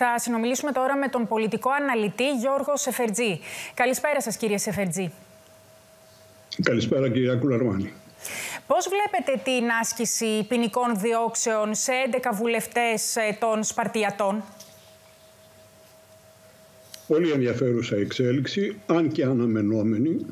Θα συνομιλήσουμε τώρα με τον πολιτικό αναλυτή Γιώργο Σεφερτζή. Καλησπέρα σας, κύριε Σεφερτζή. Καλησπέρα, κυρία Κουλαρμάνη. Πώς βλέπετε την άσκηση ποινικών διώξεων σε 11 βουλευτές των Σπαρτιατών? Πολύ ενδιαφέρουσα εξέλιξη, αν και αναμενόμενη,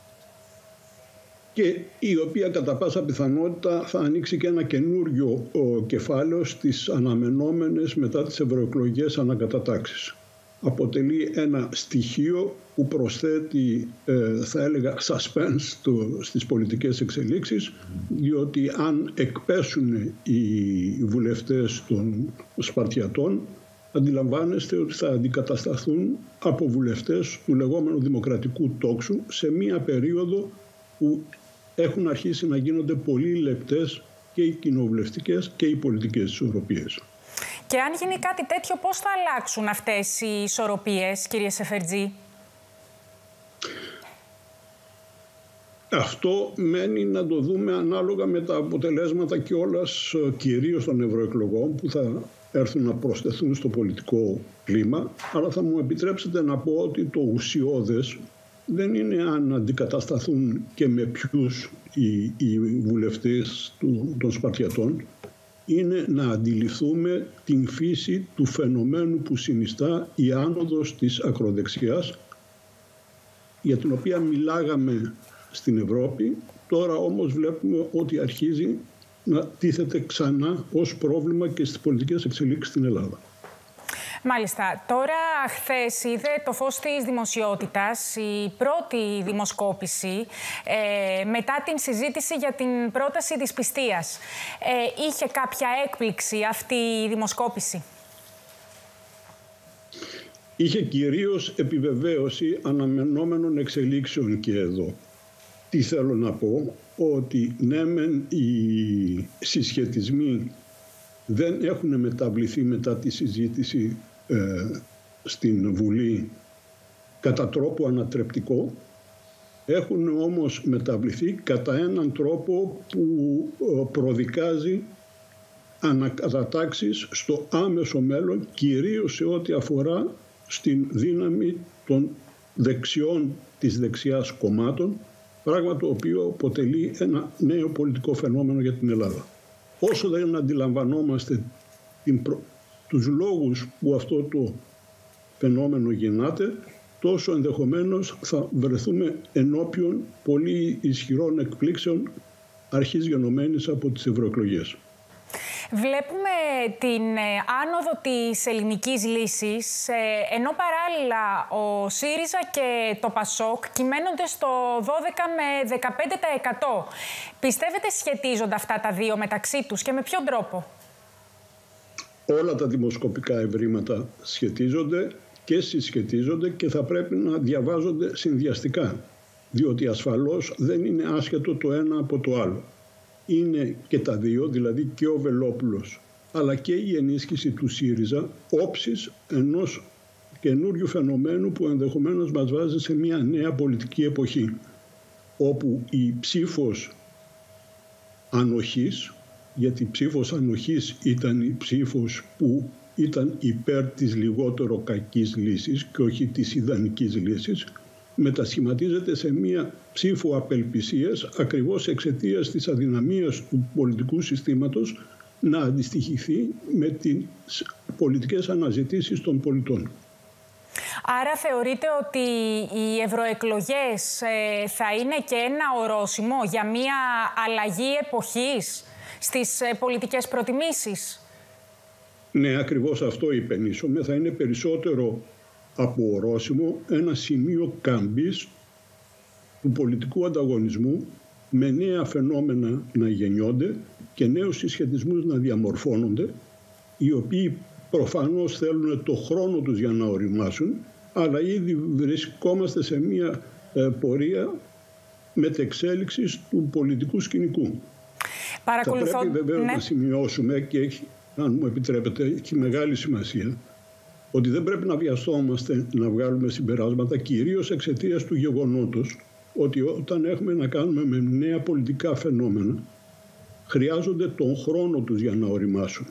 και η οποία κατά πάσα πιθανότητα θα ανοίξει και ένα καινούριο κεφάλαιο στις αναμενόμενες μετά τις ευρωεκλογές ανακατατάξεις. Αποτελεί ένα στοιχείο που προσθέτει, θα έλεγα, suspense στις πολιτικές εξελίξεις, διότι αν εκπέσουν οι βουλευτές των Σπαρτιατών, αντιλαμβάνεστε ότι θα αντικατασταθούν από βουλευτές του λεγόμενου δημοκρατικού τόξου σε μία περίοδο που έχουν αρχίσει να γίνονται πολύ λεπτές και οι κοινοβουλευτικές και οι πολιτικές ισορροπίες. Και αν γίνει κάτι τέτοιο, πώς θα αλλάξουν αυτές οι ισορροπίες, κύριε Σεφερτζή? Αυτό μένει να το δούμε ανάλογα με τα αποτελέσματα κιόλας, κυρίως των ευρωεκλογών, που θα έρθουν να προσθεθούν στο πολιτικό κλίμα. Αλλά θα μου επιτρέψετε να πω ότι το ουσιώδες δεν είναι αν αντικατασταθούν και με ποιους οι βουλευτές των Σπαρτιατών. Είναι να αντιληφθούμε την φύση του φαινομένου που συνιστά η άνοδος της ακροδεξιάς, για την οποία μιλάγαμε στην Ευρώπη. Τώρα όμως βλέπουμε ότι αρχίζει να τίθεται ξανά ως πρόβλημα και στις πολιτικές εξελίξεις στην Ελλάδα. Μάλιστα. Τώρα, χθες είδε το φως της δημοσιότητας η πρώτη δημοσκόπηση μετά την συζήτηση για την πρόταση της πιστείας. Είχε κάποια έκπληξη αυτή η δημοσκόπηση? Είχε κυρίως επιβεβαίωση αναμενόμενων εξελίξεων και εδώ. Τι θέλω να πω? Ότι ναι μεν οι συσχετισμοί δεν έχουν μεταβληθεί μετά τη συζήτηση στην Βουλή κατά τρόπο ανατρεπτικό, έχουν όμως μεταβληθεί κατά έναν τρόπο που προδικάζει ανακατατάξεις στο άμεσο μέλλον, κυρίως σε ό,τι αφορά στην δύναμη των δεξιών της δεξιάς κομμάτων, πράγμα το οποίο αποτελεί ένα νέο πολιτικό φαινόμενο για την Ελλάδα. Όσο δεν αντιλαμβανόμαστε τους λόγους που αυτό το φαινόμενο γεννάται, τόσο ενδεχομένως θα βρεθούμε ενώπιον πολύ ισχυρών εκπλήξεων αρχής γενομένης από τις ευρωεκλογές. Βλέπουμε την άνοδο της ελληνικής λύσης, ενώ παράλληλα ο ΣΥΡΙΖΑ και το ΠΑΣΟΚ κυμαίνονται στο 12 με 15%. Πιστεύετε σχετίζονται αυτά τα δύο μεταξύ τους και με ποιον τρόπο? Όλα τα δημοσκοπικά ευρήματα σχετίζονται και συσχετίζονται και θα πρέπει να διαβάζονται συνδυαστικά, διότι ασφαλώς δεν είναι άσχετο το ένα από το άλλο. Είναι και τα δύο, δηλαδή και ο Βελόπουλος αλλά και η ενίσχυση του ΣΥΡΙΖΑ, όψης ενός καινούριου φαινομένου που ενδεχομένως μας βάζει σε μια νέα πολιτική εποχή, όπου η ψήφος ανοχής, γιατί η ψήφος ανοχής ήταν η ψήφος που ήταν υπέρ της λιγότερο κακής λύσης και όχι της ιδανικής λύσης, μετασχηματίζεται σε μία ψήφο απελπισίας ακριβώς εξαιτίας της αδυναμίας του πολιτικού συστήματος να αντιστοιχηθεί με τις πολιτικές αναζητήσεις των πολιτών. Άρα θεωρείτε ότι οι ευρωεκλογές θα είναι και ένα ορόσημο για μία αλλαγή εποχής στις πολιτικές προτιμήσεις? Ναι, ακριβώς αυτό υπενήσωμε. Θα είναι περισσότερο από ορόσημο ένα σημείο καμπής του πολιτικού ανταγωνισμού, με νέα φαινόμενα να γεννιόνται και νέους συσχετισμούς να διαμορφώνονται, οι οποίοι προφανώς θέλουν το χρόνο τους για να οριμάσουν, αλλά ήδη βρισκόμαστε σε μια πορεία μετεξέλιξης του πολιτικού σκηνικού. Θα πρέπει βεβαίως να σημειώσουμε, και έχει, αν μου επιτρέπετε, έχει μεγάλη σημασία, ότι δεν πρέπει να βιαστόμαστε να βγάλουμε συμπεράσματα, κυρίως εξαιτίας του γεγονότος ότι όταν έχουμε να κάνουμε με νέα πολιτικά φαινόμενα, χρειάζονται τον χρόνο τους για να οριμάσουν.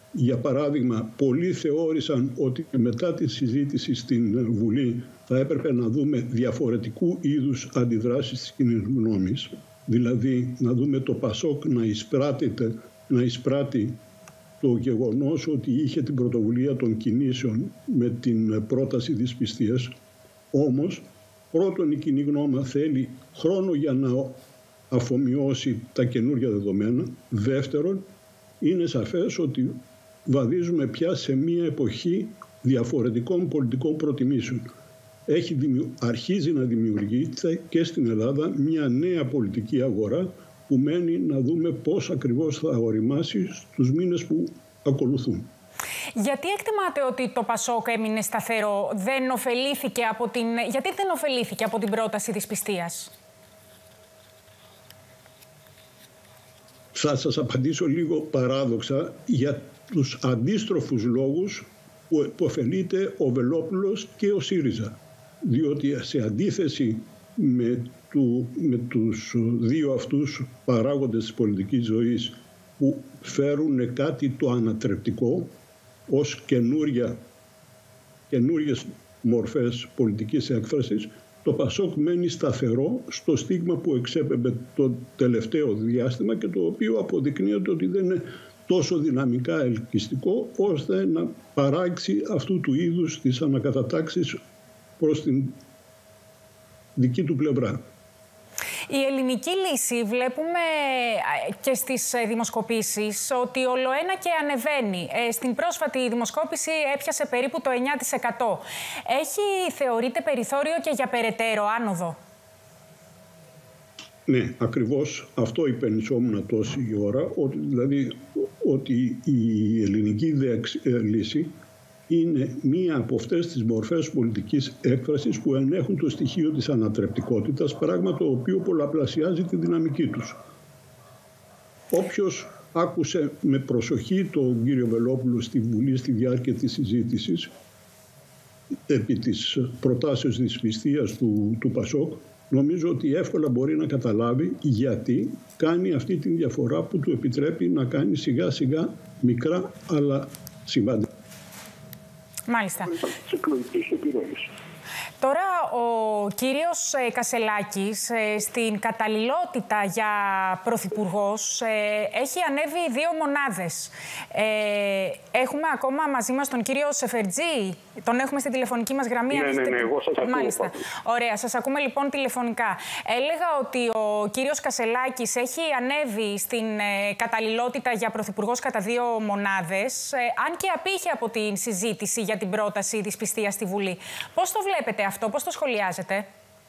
Για παράδειγμα, πολλοί θεώρησαν ότι μετά τη συζήτηση στην Βουλή θα έπρεπε να δούμε διαφορετικού είδους αντιδράσεις της κοινής γνώμης. Δηλαδή, να δούμε το ΠΑΣΟΚ να εισπράττει το γεγονός ότι είχε την πρωτοβουλία των κινήσεων με την πρόταση δυσπιστίας. Όμως, πρώτον, η κοινή γνώμη θέλει χρόνο για να αφομοιώσει τα καινούργια δεδομένα. Δεύτερον, είναι σαφές ότι βαδίζουμε πια σε μια εποχή διαφορετικών πολιτικών προτιμήσεων. Αρχίζει να δημιουργείται και στην Ελλάδα μια νέα πολιτική αγορά που μένει να δούμε πώς ακριβώς θα οριμάσει στους μήνες που ακολουθούν. Γιατί εκτιμάτε ότι το ΠΑΣΟΚ έμεινε σταθερό, γιατί δεν ωφελήθηκε από την πρόταση δυσπιστίας? Θα σας απαντήσω λίγο παράδοξα για τους αντίστροφους λόγους που ωφελείται ο Βελόπουλος και ο ΣΥΡΙΖΑ. Διότι σε αντίθεση με τους δύο αυτούς παράγοντες της πολιτικής ζωής που φέρουν κάτι το ανατρεπτικό ως καινούριες μορφές πολιτικής έκφρασης, το ΠΑΣΟΚ μένει σταθερό στο στίγμα που εξέπεμπε το τελευταίο διάστημα και το οποίο αποδεικνύεται ότι δεν είναι τόσο δυναμικά ελκυστικό ώστε να παράξει αυτού του είδους τις ανακατατάξεις προς την δική του πλευρά. Η ελληνική λύση βλέπουμε και στις δημοσκοπήσεις ότι ολοένα και ανεβαίνει. Στην πρόσφατη δημοσκόπηση έπιασε περίπου το 9%. Θεωρείται περιθώριο και για περαιτέρω άνοδο? Ναι, ακριβώς αυτό υπενισόμουν τόση ώρα, ότι η ελληνική λύση είναι μία από αυτές τις μορφές πολιτικής έκφρασης που ενέχουν το στοιχείο της ανατρεπτικότητας, πράγμα το οποίο πολλαπλασιάζει τη δυναμική τους. Όποιος άκουσε με προσοχή τον κύριο Βελόπουλο στη Βουλή στη διάρκεια της συζήτησης επί της προτάσεως δυσπιστίας του ΠΑΣΟΚ, νομίζω ότι εύκολα μπορεί να καταλάβει γιατί κάνει αυτή τη διαφορά που του επιτρέπει να κάνει σιγά σιγά μικρά αλλά σημαντικά. Μάλιστα. Τώρα ο κύριος Κασσελάκης στην καταλληλότητα για πρωθυπουργός έχει ανέβει 2 μονάδες. Έχουμε ακόμα μαζί μας τον κύριο Σεφερτζή. Τον έχουμε στην τηλεφωνική μας γραμμή. Ναι, εγώ σας ακούω. Μάλιστα. Ωραία, σας ακούμε λοιπόν τηλεφωνικά. Έλεγα ότι ο κύριος Κασσελάκης έχει ανέβει στην καταλληλότητα για πρωθυπουργός κατά 2 μονάδες, αν και απήχε από την συζήτηση για την πρόταση δυσπιστίας στη Βουλή. Πώς το βλέπετε αυτό, πώς το σχολιάζετε?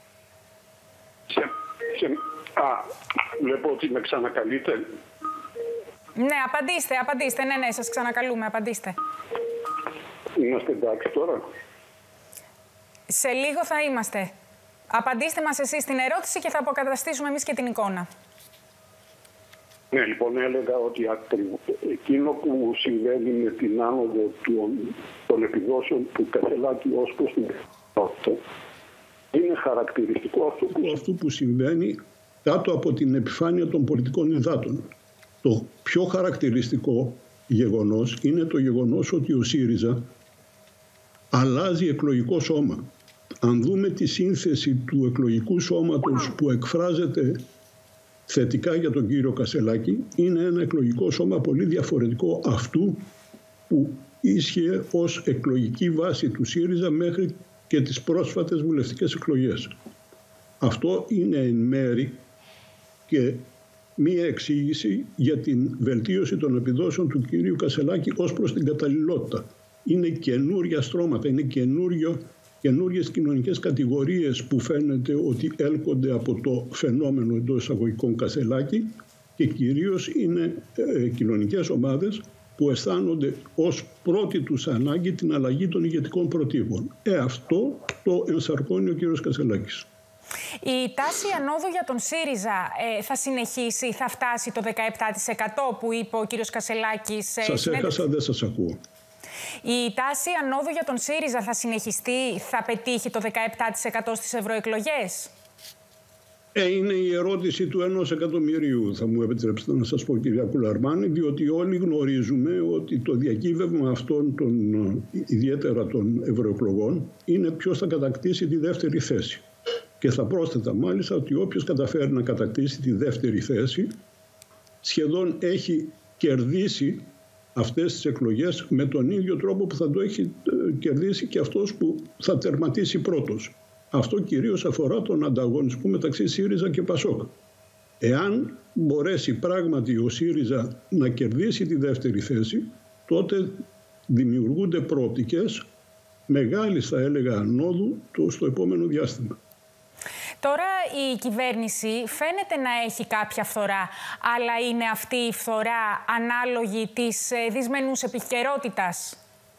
Βλέπω ότι με ξανακαλείτε. Ναι, απαντήστε. Ναι, σας ξανακαλούμε, απαντήστε. Είμαστε εντάξει τώρα? Σε λίγο θα είμαστε. Απαντήστε μας εσείς την ερώτηση και θα αποκαταστήσουμε εμείς και την εικόνα. Ναι, λοιπόν, έλεγα ότι εκείνο που συμβαίνει με την άνοδο των επιδόσεων του Κασσελάκη ως προς την κοινότητα είναι χαρακτηριστικό αυτού που συμβαίνει κάτω από την επιφάνεια των πολιτικών υδάτων. Το πιο χαρακτηριστικό γεγονός είναι το γεγονός ότι ο ΣΥΡΙΖΑ αλλάζει εκλογικό σώμα. Αν δούμε τη σύνθεση του εκλογικού σώματος που εκφράζεται θετικά για τον κύριο Κασσελάκη, είναι ένα εκλογικό σώμα πολύ διαφορετικό αυτού που ίσχυε ως εκλογική βάση του ΣΥΡΙΖΑ μέχρι και τις πρόσφατες βουλευτικές εκλογές. Αυτό είναι εν μέρη και μία εξήγηση για την βελτίωση των επιδόσεων του κυρίου Κασσελάκη ως προς την καταλληλότητα. Είναι καινούρια στρώματα, είναι καινούριες κοινωνικές κατηγορίες που φαίνεται ότι έλκονται από το φαινόμενο εντός εισαγωγικών Κασσελάκη και κυρίως είναι κοινωνικές ομάδες που αισθάνονται ως πρώτη τους ανάγκη την αλλαγή των ηγετικών προτύπων. Αυτό το ενσαρκώνει ο κύριος Κασσελάκης. Η τάση ανόδου για τον ΣΥΡΙΖΑ θα συνεχίσει, θα φτάσει το 17% που είπε ο κύριος Κασσελάκης? Σας έχασα, δεν σας ακούω. Η τάση ανόδου για τον ΣΥΡΙΖΑ θα συνεχιστεί, θα πετύχει το 17% στις ευρωεκλογές? Είναι η ερώτηση του 1 εκατομμυρίου, θα μου επιτρέψετε να σας πω, κυρία Κουλαρμάνη, διότι όλοι γνωρίζουμε ότι το διακύβευμα αυτών ιδιαίτερα των ευρωεκλογών είναι ποιος θα κατακτήσει τη δεύτερη θέση. Και θα πρόσθετα μάλιστα ότι όποιος καταφέρει να κατακτήσει τη δεύτερη θέση σχεδόν έχει κερδίσει αυτές τις εκλογές με τον ίδιο τρόπο που θα το έχει κερδίσει και αυτός που θα τερματίσει πρώτος. Αυτό κυρίως αφορά τον ανταγωνισμό μεταξύ ΣΥΡΙΖΑ και ΠΑΣΟΚ. Εάν μπορέσει πράγματι ο ΣΥΡΙΖΑ να κερδίσει τη δεύτερη θέση, τότε δημιουργούνται προοπτικές μεγάλης, θα έλεγα, ανόδου στο επόμενο διάστημα. Τώρα η κυβέρνηση φαίνεται να έχει κάποια φθορά, αλλά είναι αυτή η φθορά ανάλογη της δυσμενούς επικαιρότητας?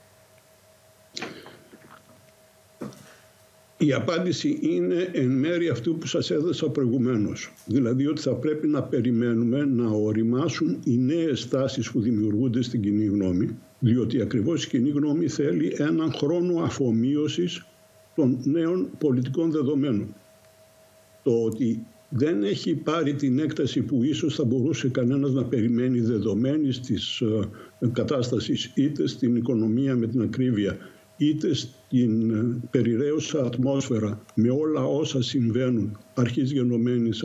Η απάντηση είναι εν μέρει αυτού που σας έδωσα προηγουμένως. Δηλαδή ότι θα πρέπει να περιμένουμε να οριμάσουν οι νέες τάσεις που δημιουργούνται στην κοινή γνώμη, διότι ακριβώς η κοινή γνώμη θέλει έναν χρόνο αφομοίωσης των νέων πολιτικών δεδομένων. Το ότι δεν έχει πάρει την έκταση που ίσως θα μπορούσε κανένας να περιμένει δεδομένης της κατάστασης είτε στην οικονομία με την ακρίβεια είτε στην περιραίουσα ατμόσφαιρα με όλα όσα συμβαίνουν αρχής γενομένης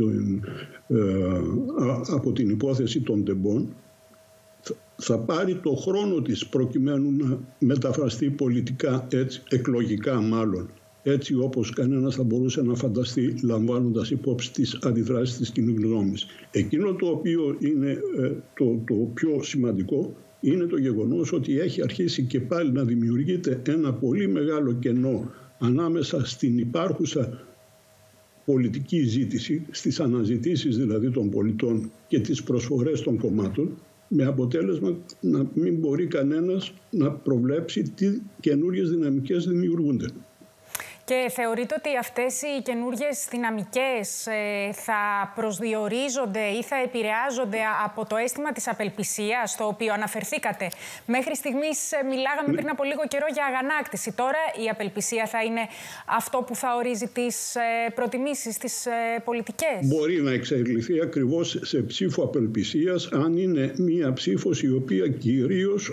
από την υπόθεση των τεμπών, θα πάρει το χρόνο της προκειμένου να μεταφραστεί πολιτικά, έτσι, εκλογικά μάλλον, έτσι όπως κανένας θα μπορούσε να φανταστεί λαμβάνοντας υπόψη τις αντιδράσεις της κοινής γνώμης. Εκείνο το οποίο είναι το πιο σημαντικό είναι το γεγονός ότι έχει αρχίσει και πάλι να δημιουργείται ένα πολύ μεγάλο κενό ανάμεσα στην υπάρχουσα πολιτική ζήτηση, στις αναζητήσεις δηλαδή των πολιτών και τις προσφορές των κομμάτων, με αποτέλεσμα να μην μπορεί κανένας να προβλέψει τι καινούριες δυναμικές δημιουργούνται. Και θεωρείτε ότι αυτές οι καινούργιες δυναμικές θα προσδιορίζονται ή θα επηρεάζονται από το αίσθημα της απελπισίας, στο οποίο αναφερθήκατε? Μέχρι στιγμής μιλάγαμε πριν από λίγο καιρό για αγανάκτηση. Τώρα η απελπισία θα είναι αυτό που θα ορίζει τις προτιμήσεις, τις πολιτικές? Μπορεί να εξελιχθεί ακριβώς σε ψήφο απελπισίας, αν είναι μία ψήφος η οποία κυρίως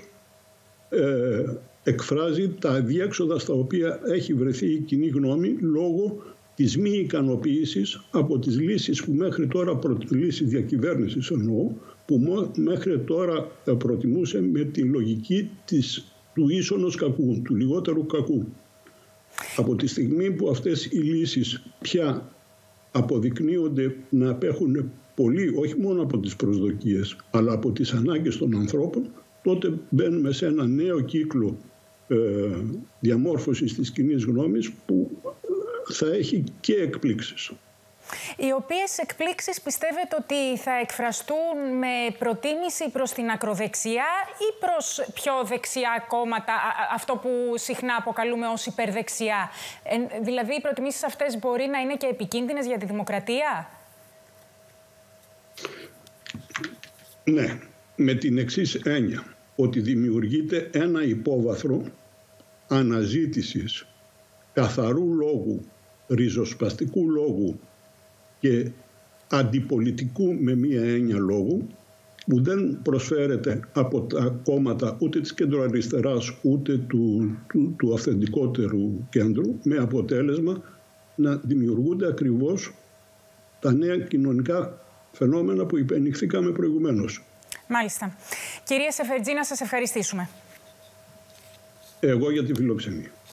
εκφράζει τα αδιέξοδα στα οποία έχει βρεθεί η κοινή γνώμη λόγω της μη ικανοποίησης από τις λύσεις που μέχρι τώρα, λύσεις διακυβέρνησης εννοώ, που μέχρι τώρα προτιμούσε με τη λογική του ίσονος κακού, του λιγότερου κακού. Από τη στιγμή που αυτές οι λύσεις πια αποδεικνύονται να απέχουν πολύ, όχι μόνο από τις προσδοκίες, αλλά από τις ανάγκες των ανθρώπων, τότε μπαίνουμε σε ένα νέο κύκλο διαμόρφωσης της κοινής γνώμης που θα έχει και εκπλήξεις. Οι οποίες εκπλήξεις πιστεύετε ότι θα εκφραστούν με προτίμηση προς την ακροδεξιά ή προς πιο δεξιά κόμματα, αυτό που συχνά αποκαλούμε ως υπερδεξιά? Δηλαδή οι προτιμήσεις αυτές μπορεί να είναι και επικίνδυνες για τη δημοκρατία? Ναι, με την εξής έννοια, ότι δημιουργείται ένα υπόβαθρο αναζήτησης καθαρού λόγου, ριζοσπαστικού λόγου και αντιπολιτικού με μία έννοια λόγου, που δεν προσφέρεται από τα κόμματα ούτε της κεντροαριστεράς ούτε του αυθεντικότερου κέντρου, με αποτέλεσμα να δημιουργούνται ακριβώς τα νέα κοινωνικά φαινόμενα που υπενηχθήκαμε προηγουμένως. Μάλιστα. Κυρία Σεφερτζή, να σας ευχαριστήσουμε. Εγώ για τη φιλοξενία.